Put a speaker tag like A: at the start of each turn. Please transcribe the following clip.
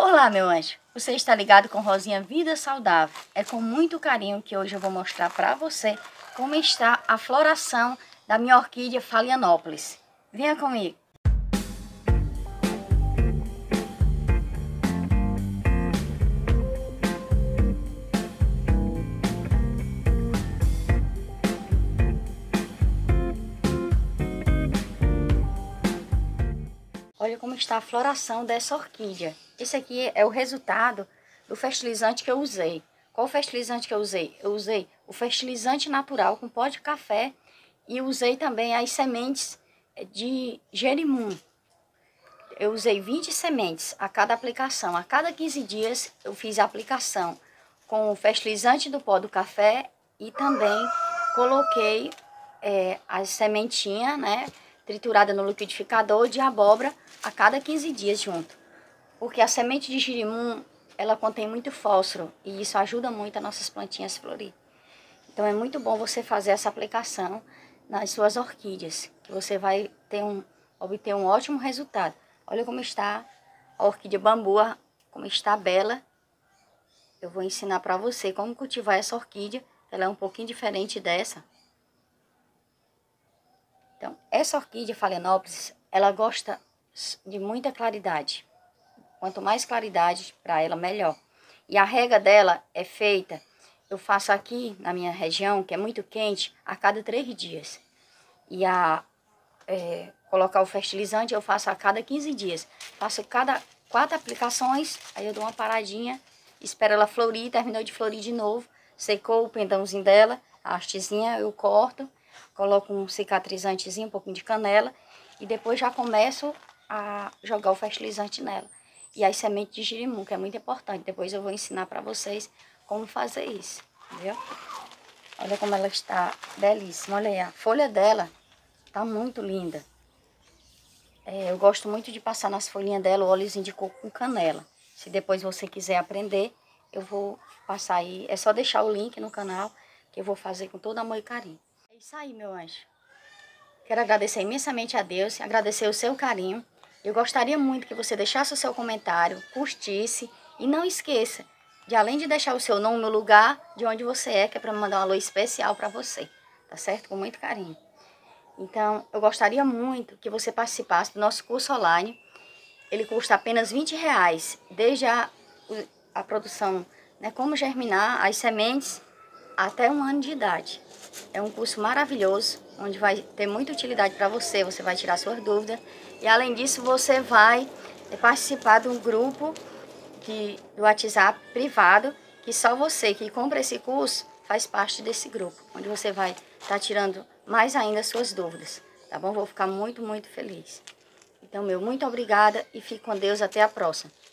A: Olá, meu anjo. Você está ligado com Rosinha Vida Saudável. É com muito carinho que hoje eu vou mostrar para você como está a floração da minha orquídea Phalaenopsis. Venha comigo. Olha como está a floração dessa orquídea. Esse aqui é o resultado do fertilizante que eu usei. Qual o fertilizante que eu usei? Eu usei o fertilizante natural com pó de café e usei também as sementes de gerimum. Eu usei 20 sementes a cada aplicação. A cada 15 dias eu fiz a aplicação com o fertilizante do pó do café e também coloquei as sementinhas, né, triturada no liquidificador de abóbora a cada 15 dias junto. Porque a semente de gerimum, ela contém muito fósforo e isso ajuda muito as nossas plantinhas a florir. Então é muito bom você fazer essa aplicação nas suas orquídeas, que você vai obter um ótimo resultado. Olha como está a orquídea bambua, como está bela. Eu vou ensinar para você como cultivar essa orquídea. Ela é um pouquinho diferente dessa. Então, essa orquídea Phalaenopsis, ela gosta de muita claridade. Quanto mais claridade para ela, melhor. E a rega dela é feita, eu faço aqui na minha região, que é muito quente, a cada 3 dias. E colocar o fertilizante eu faço a cada 15 dias. Faço cada 4 aplicações, aí eu dou uma paradinha, espero ela florir, terminou de florir de novo. Secou o pendãozinho dela, a hastezinha eu corto, coloco um cicatrizantezinho, um pouquinho de canela e depois já começo a jogar o fertilizante nela. E as sementes de gerimum, que é muito importante. Depois eu vou ensinar para vocês como fazer isso, viu? Olha como ela está belíssima. Olha aí, a folha dela tá muito linda. Eu gosto muito de passar nas folhinhas dela o óleozinho de coco com canela. Se depois você quiser aprender, eu vou passar aí. É só deixar o link no canal que eu vou fazer com todo amor e carinho. É isso aí, meu anjo. Quero agradecer imensamente a Deus, agradecer o seu carinho. Eu gostaria muito que você deixasse o seu comentário, curtisse e não esqueça de, além de deixar o seu nome no lugar de onde você é, que é para me mandar um alô especial para você, tá certo? Com muito carinho. Então, eu gostaria muito que você participasse do nosso curso online. Ele custa apenas R$20, desde a produção, né, como germinar as sementes até 1 ano de idade. É um curso maravilhoso, onde vai ter muita utilidade para você, você vai tirar suas dúvidas. E além disso, você vai participar de um grupo do WhatsApp privado, que só você que compra esse curso faz parte desse grupo, onde você vai estar tirando mais ainda suas dúvidas, tá bom? Vou ficar muito, muito feliz. Então, muito obrigada e fique com Deus, até a próxima.